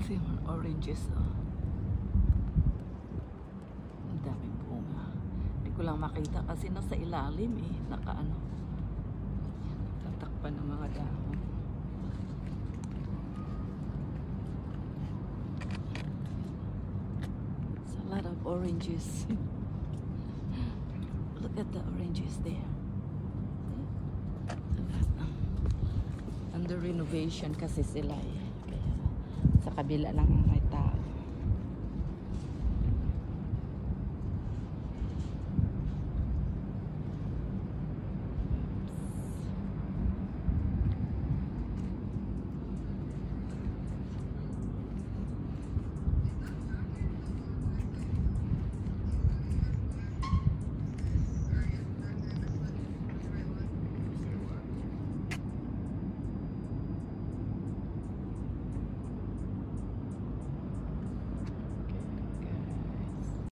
Yung oranges, oh. Ang daming bunga. Hindi ko lang makita kasi nasa ilalim eh. Nakaano. Tatakpan ng mga dahon. It's a lot of oranges. Look at the oranges there. Under renovation kasi sila eh. Kaya sa kabila lang ang